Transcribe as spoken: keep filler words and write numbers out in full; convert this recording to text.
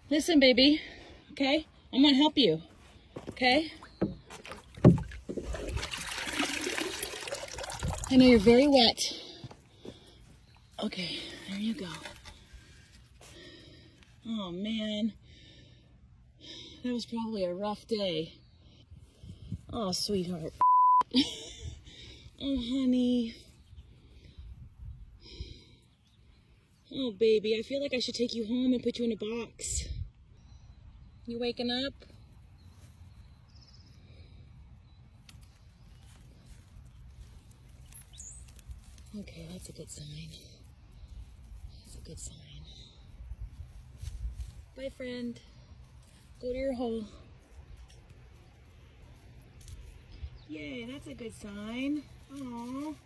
Listen, baby, okay? I'm gonna help you, okay? I know you're very wet. Okay, there you go. Oh, man. That was probably a rough day. Oh, sweetheart. Oh, honey. Oh, baby, I feel like I should take you home and put you in a box. You waking up? Okay, that's a good sign. That's a good sign. Bye, friend. Go to your hole. Yay, that's a good sign. Aww.